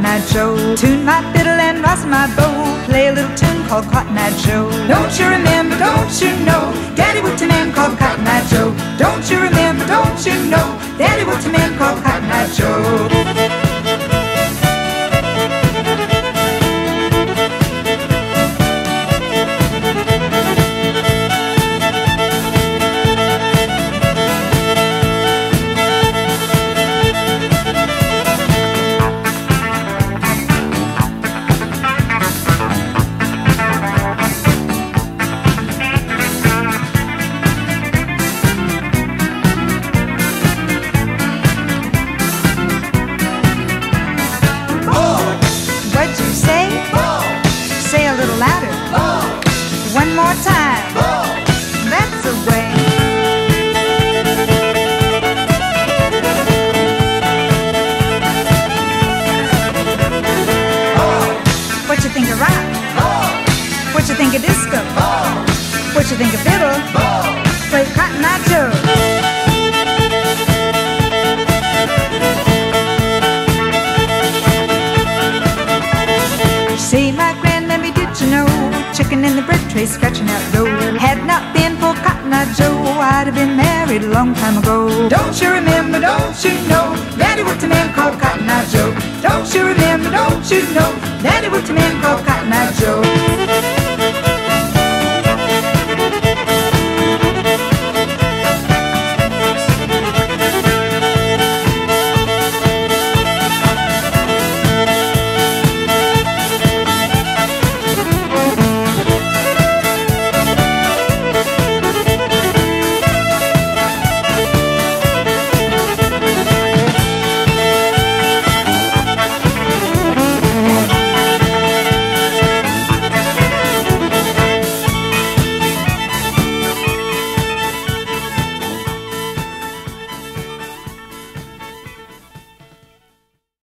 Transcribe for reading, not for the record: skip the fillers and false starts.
Eye Joe. Tune my fiddle and rustle my bow, play a little tune called Cotton Eye Joe. Don't you remember, don't you know, Daddy worked a man called Cotton Eye Joe. Don't you remember, don't you know, Daddy worked a man called Cotton Eye Joe. One more time. That's the way. What you think of rock? What you think of disco? What you think of fiddle? Play Cotton Eye Joe. See my grandmammy, did you know? Chicken in the bread tray, scratching out dough. Had not been for Cotton Eye Joe, I'd have been married a long time ago. Don't you remember, don't you know, Daddy worked a man called Cotton Eye Joe. Don't you remember, don't you know, Daddy worked a man called Cotton Eye Joe.